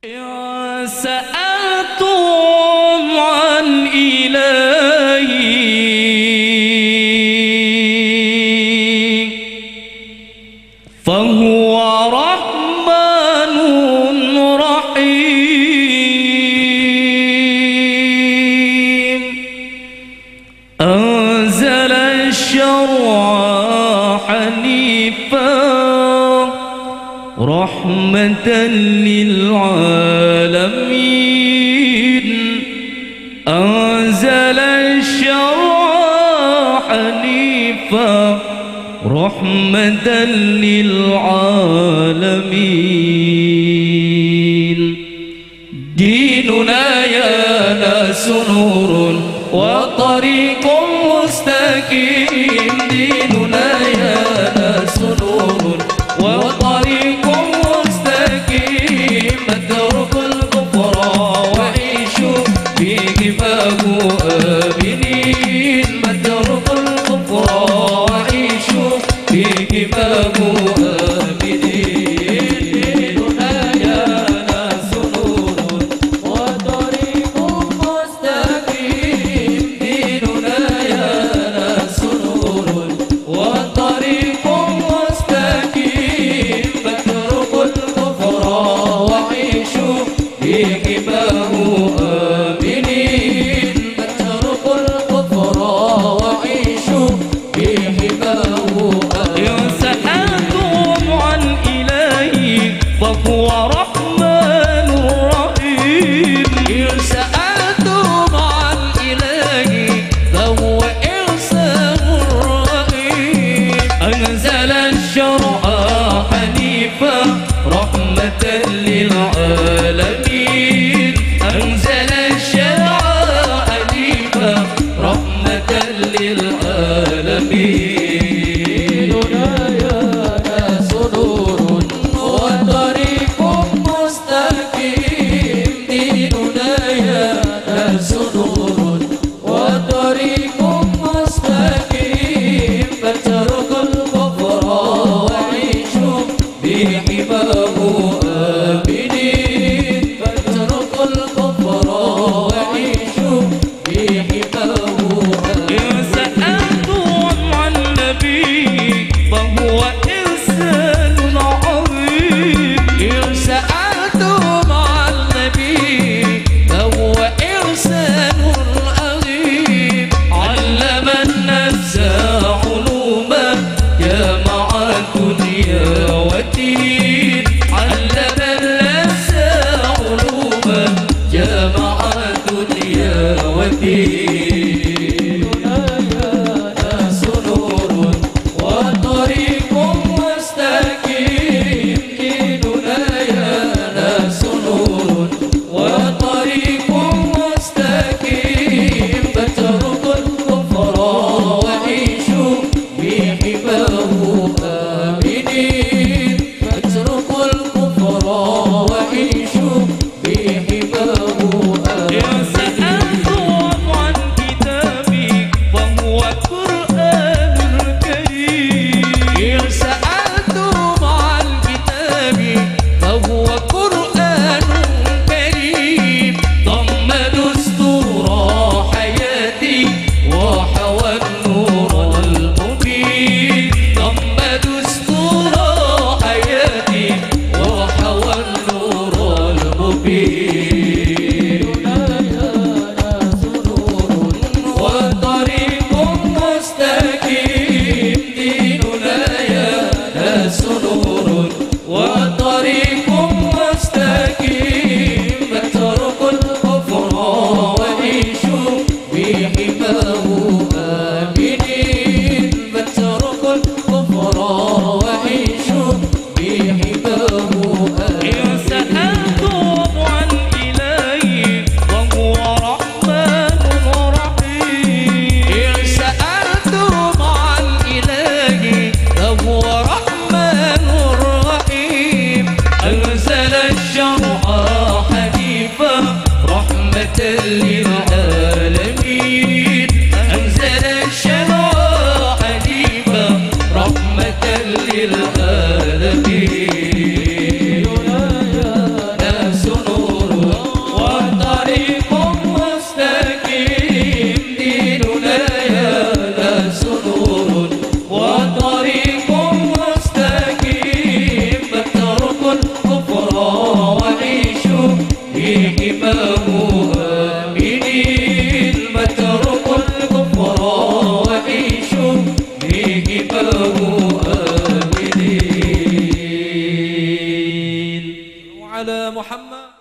إن سألتم عن إلهي فهو رحمن رحيم أنزل الشرع حنيفا رحمة للعالمين أنزل الشرع حنيفا رحمة للعالمين ديننا يا ناس نور وطريق مستقيم ديننا يا ناس نور وطريق مستقيم اترك الكفر وعيشوا في كفاه آمنين اترك الكفر وعيشوا في كفاه آمنين ديننا يا ناس نور وطريق مستقيم ديننا يا ناس نور وطريق مستقيم فاتركوا الكفر وعيشوا في كفاه آمنين فاتركوا الكفر وعيشوا في كفاه إن سألتم عن إلهي فهو رحمن رحيم إن سألتم عن إلهي فهو إحسان رحيم أنزل الشرع حنيفا رحمة للعالمين أنزل الشرع حنيفا رحمة للعالمين ديننا يا ناس نور وطريق مستقيم ديننا يا ناس نور وطريق مستقيم فاتركوا الكفر وعيشوا بحماه آمنين فاتركوا الكفر وعيشوا بحماه إن سألتم عن نبي فهو إنسان عظيم إن سألتم عن نبي فهو إنسان عظيم علم النفس علوما جمع الدنيا والدين علم النفس علوما جمع الدنيا والدين يا ناس نور وطريق مستقيم ديننا يا ناس نور وطريق مستقيم فاتركوا الكفر وعيشوا بحماه آمنين فاتركوا الكفر وعيشوا بحماه آمنين إن سألتم عن كتابي فهو قرآن كريم إن سألتم عن كتابي فهو قرآن كريم ضم دستور حياتي وحوى النور المبين ضم دستور حياتي وحوى النور المبين يا ناس نور وطريق مستقيم ديننا يا ناس نور وطريق مستقيم فاتركوا الكفر وعيشوا بحماه آمنين فاتركوا الكفر وعيشوا بحماه إن سألتم عن على محمد.